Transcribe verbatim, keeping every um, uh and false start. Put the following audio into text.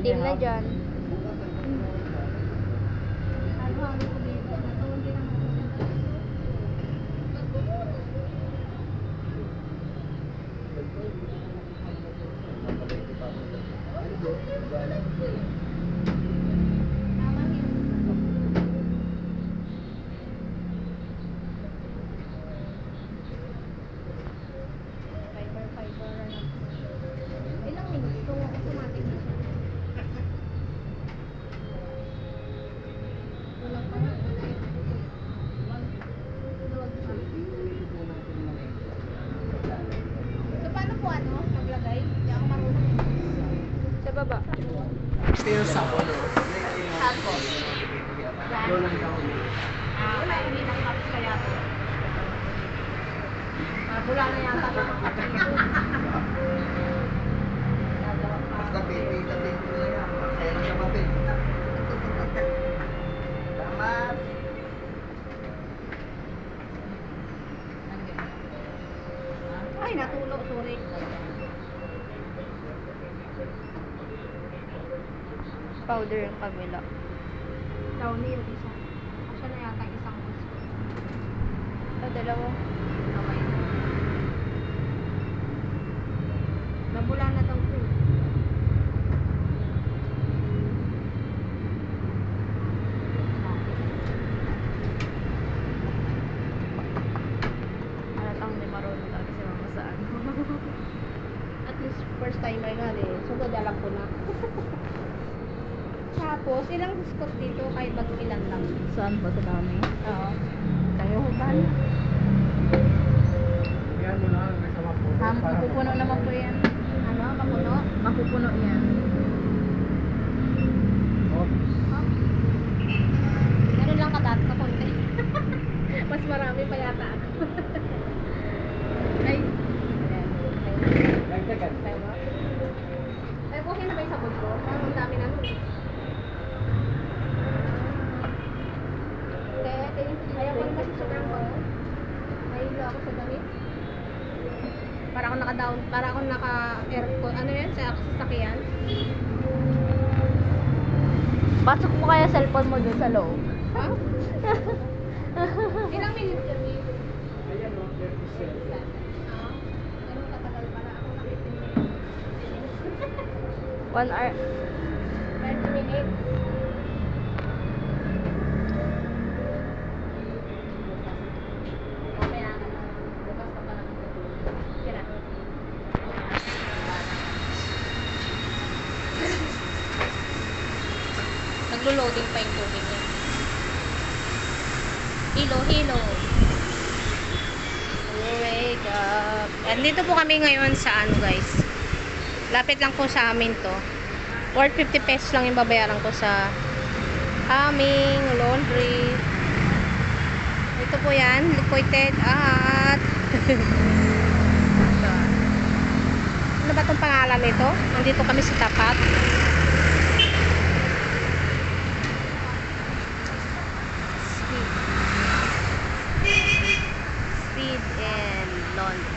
Deal na dyan. Baba. Pero sa ko. Sako. Ah, wala hindi nang kapit kaya to. Ah, wala na yata ng kapit. Basta baby, tabi ko na yan. Masaya na sa papel. Salamat. Ay, natulo, sorry. Powder yung kabila. Downy yung isa. Asya na yata isang gusto. Ah, dalawa. Okay. Nabula na daw po. Halatang hindi marunong talaga si mama sa ano. At least first timer nga eh. Sugod alam ko na. Tapos, ilang scoop dito kahit mag-ilan lang. Saan ba ito dami? Oo. Tayo ko ba? Yan mo na, may sama po. Ah, mapupuno naman po yan. Ano? Kapuno? Mapupuno yan. Oops. Oh. Ganun lang kadat ka konti. Mas marami pa yata. Ay. Dagdagan. Tayo ba? Ay, okay na ba yung sabon ko? Parang ang dami na nun. Kaya, ayaw ko naman sa sobrang ko. Nahilo ako sa damit. Para ako naka-down, para ako naka-aircon. Ano yan? Sa sasakyan? Pasok mo kaya cellphone mo dun sa loob. Ha? Ilang minutes yun? Ayan o, thirty-seven. Ah, ganun katagal pala. Ako na fifteen minutes. One hour. thirty minutes. Mamaya ka na. Bukas ka pa naman sa tulog. Kira. Naglo-loading pa yung tubig niya. Hilo, hilo. Wake up. Andito po kami ngayon sa ano guys. Lapit lang po sa amin to. Worth fifty pesos lang yung babayaran ko sa aming laundry. Ito po yan. Liquidated at ano ba itong pangalan nito? Nandito kami sa tapat.